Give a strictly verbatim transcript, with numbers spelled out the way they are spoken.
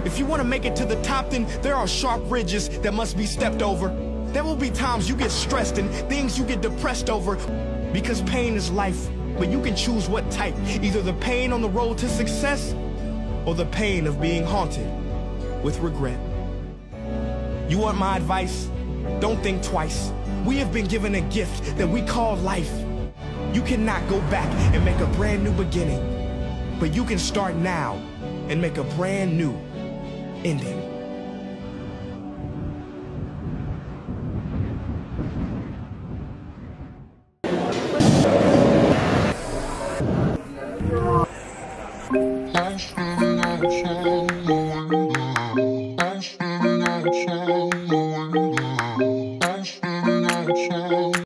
If you want to make it to the top, then there are sharp ridges that must be stepped over. There will be times you get stressed and things you get depressed over, because pain is life, but you can choose what type. Either the pain on the road to success or the pain of being haunted with regret. You want my advice? Don't think twice. We have been given a gift that we call life. You cannot go back and make a brand new beginning, but you can start now and make a brand new ending.